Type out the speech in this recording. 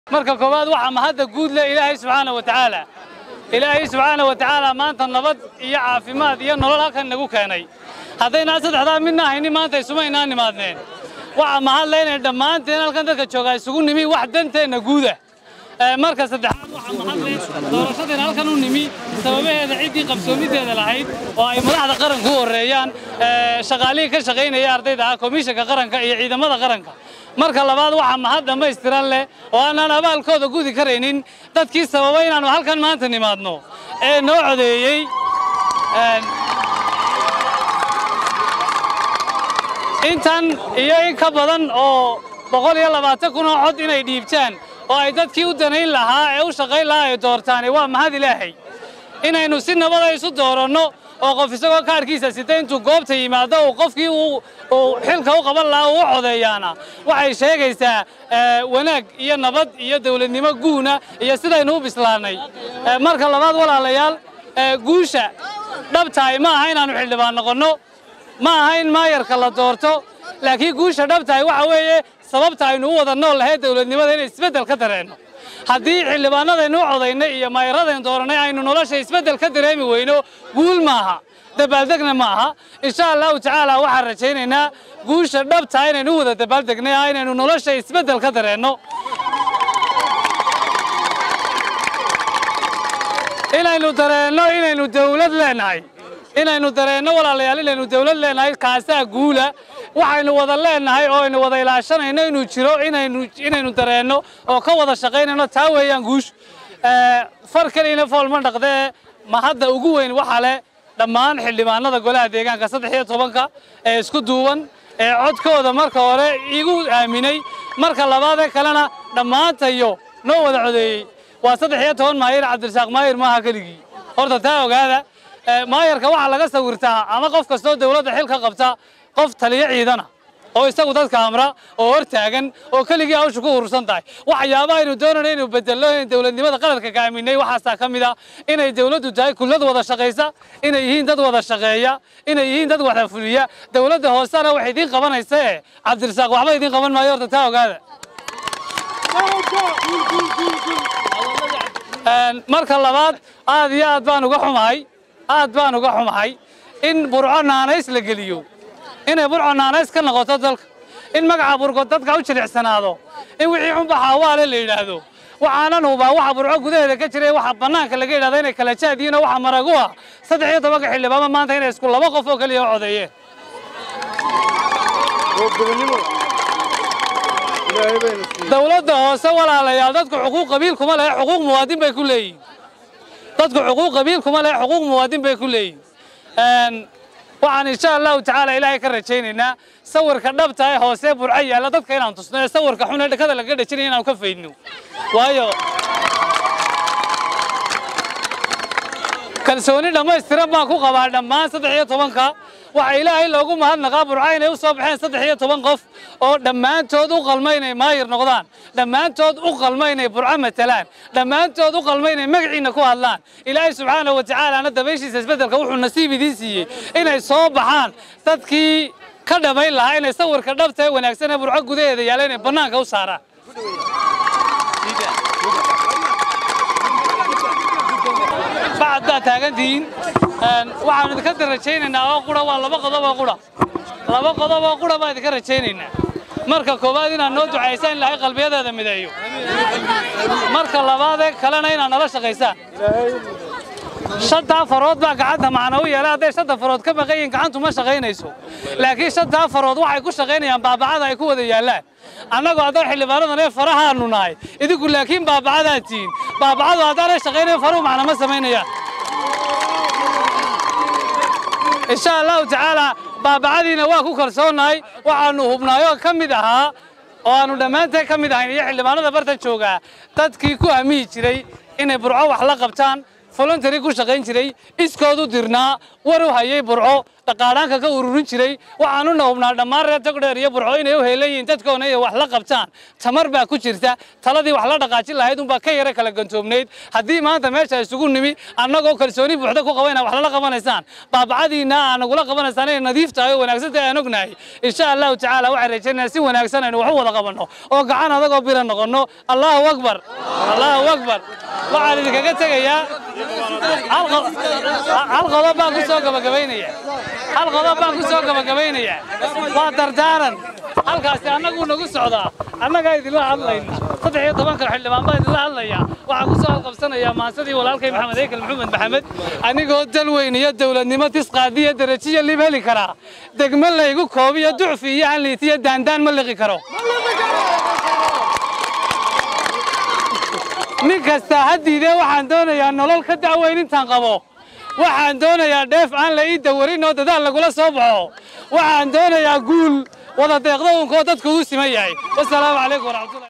marka koowaad waxa mahadda guud leh Ilaahay subhanahu wa ta'ala maanta nabad iyo caafimaad iyo nolol halkan nagu keenay haddayna saddexdaa midna haynin maanta isuma inaan nimaadneen waxa mahad leh in dhammaanteen halkan dadka jooga isugu nimi wax danteena guud ah marka saddexaad waxa mahad leh doorashadeen halkan u nimi sababaheeda cidii qabsoomideeda lahayd oo ay madaxda qaranku u horeeyaan shaqaalihi ka shaqeynaya ardayda komishanka qaranka iyo ciidamada qaranka marka labaad waxa mahad dhamaystiran leh oo aanan abaalkooda gudi kareynin dadkii sababay inaanu halkan maanta nimaadno ee noo codeeyay intan iyo in ka badan oo 120 kun oo cod inay dhiibtaan oo ay dadkii u danayn lahaa ee u shaqeyn lahaa ay doortaan waa mahad Ilaahay inaynu si nabad ah isu dooranno oo qof isagoo kaarkiisa sitay intuu goobta yimaado oo qofkii uu xilka u qaban lahaa uu codeeyana waxay sheegaysaa wanaag iyo nabad iyo dawladnimo guuna iyo sidaynu u bislaanay marka labaad walaalayaal guusha dhabtaay ma aha inaanu xildhibaan noqono ma aha in maayarka la doorto laakiin guusha dhabtaay waxa weeye sababta aynu u wada nool lahayd dawladnimada inay isbedel ka dareeno haddii xildhibaanadaynu codaynay iyo maayaradan dooranay aynu nolosha isbedel ka dareemi weyno guul maaha dabaaldegna maaha insha Allah ta'ala waxaan rajaynaynaa guusha dhabta inaynu wada dabaaldegnay inaynu nolosha isbedel ka dareeno inaynu dawlad leenahay inaynu dareeno walaalayaal inaynu dawlad leenahay kaasa guula waxaynu wada leenahay oo aynu wada ilaashanayno inuu jiro inaynu dareeno oo ka wada shaqeynayno taa weeyaan guush farkaliina foolma dhaqdee mahadda ugu weyn waxa leh dhammaan xildhibaanada golaha deegaanka 13 ee isku duuban ee codkooda marka hore igu aaminay marka labaad kalena dhammaantayo noo wada codeeyay waa 13 maayir Cabdirasaaq maayir maaha kaligi horta taa ogaada maayarka waxa laga sawirtaa ama qof kasto dawladda xilka qabta qof taliye ciidana oo isagu dadka amra oo hortaagan oo kaligii hawsha ku urursan tahay waxyaabaha aynu doonayno inuu bedelo in dawladnimada qaladka ka aaminay waxa kamid ah inay dawladdu tahay kullad wada shaqeysa inay yihiin dad wada shaqeeya inay yihiin dad wada fuliya dawladda hoosana wax idin qabanaysa Cabdirasaaq waxba idin qaban maayo horta taa ogaada marka labaad aad iyo aad baan uga xumahay in burco naanays la geliyo inay burco naanays ka noqoto dalka in magaca burco dadka u jilicsanaado in wixii xun baxawaale la yiraahdo waxaanan hubaa waxa burco gudaheeda ka jiray waxa banaanka laga yiraahdo inay kala jaadiino waxa maragu ah 13 xildhibaan maanta inay isku laba qof oo kaliya codeeyeen dawladda hoose walaalayaal dadku xuquuq qabiil kuma leh xuquuq muwaadin bay ku leeyihiin dadku xuquuq qabiil kuma leh xuquuq muwaadin bay ku leeyihiin waxaan insha Allah ta'ala Ilaahay ka rajaynaynaa sawirka dhabta ah hoose burco yaala dadka inaan tusno sawirka xun ee dhakada laga dhajinay inaan ka faydno waayo kalsooni dhammaystiran baan ku qabaa dhammaan 13 waxa Ilaahay loogu mahadnaqaa burco inay u soo baxeen 13 qof oo dhammaantood u qalmaynay maayir noqdaan dhammaantood u qalmaynay burco matalaan dhammaantood u qalmaynay magaciina ku hadlaan Ilaahay subhanahu wa ta'ala ana dabeeshiisa isbedelka wuxuu nasiib idin siiyay inay soo baxaan dadkii ka dhameyn lahaa inay sawirka dhabta ee wanaagsan ee burco gudaheeda yaala inay banaanka u saaraan بعد تاجدين وعند كثر رجينا أقوله والله بقضى وقوله بعد كثر رجينا مركب كوبادين النود عيسان لا يقل بيده هذا مدايو مركب لبعضه خلنا هنا نلاش قيسان شد فرود بقى قعدها معنوية لا ده شد فرود كم غين قعنتو ما شغين يسو لكن شد فرود واحد يكون شغين يعني بعضها يكون ذي لا أنا قاعد أروح اللي فرودنا فرها النوناي إذا يقول لكن بعضها تين بعضها هذا شغين فرو معنا ما سمينا يا إن شاء الله تعالى بعضنا واقو كرسوناي وعنو بنايو كم ذها وأنا دمانته كم ذا يعني اللي معنا ذا برت شوقة تدكيكو أميج ري إن برعوا حلقة بتان voluntary ku shaqayn jiray iskoodu dirnaa war u hayay burco dhaqaalaanka ka ururin jiray waxaan u noobnaa dhammaan reer togdheer iyo burco inay u heelayiin dadkoona ay wax la qabtaan tamar baa ku jirta taladii wax la dhaqaajin lahayd unbaa ka yara kala gantoobnayd haddii maanta meesha isugu nimi annagoo kalsooni buuxda ku qabayna wax la qabanaysaan baabacadiina aan nagula qabanaysaan inay nadiif tahay oo wanaagsan tahay aan ognahay insha allahu tacaala waxaan rajaynayaa si wanaagsan aynu wax u wada qabanno oo gacan adagoo bira noqonno allahu akbar waxaan idinkaga tegayaa hal qodob baan ku soo gabagabaynaya waa dardaaran halkaasi annagu nagu socdaa annagaa idinla hadlayna 13 xildhibaan baa idinla hadlaya waxaan ku soo qabsanayaa maansadii walaalkay maxamed eykal maxamed anigoo dalweyn iyo dawladnimo tisqaadiya darajiya lib heli karaa degmo laygu koobiyo ducfi iyo hanliitiyo daandaan ma liqi karo nin kasta haddiidee waxaan doonayaa nolol ka dacweyn intaan qabo waxaan doonayaa dheef aan la ii dawarin oo dadaal lagula soo baxo waxaan doonayaa guul wada deeqdo unkoo dadku u siman yahay wassalaamu calaykum waraxmatullahi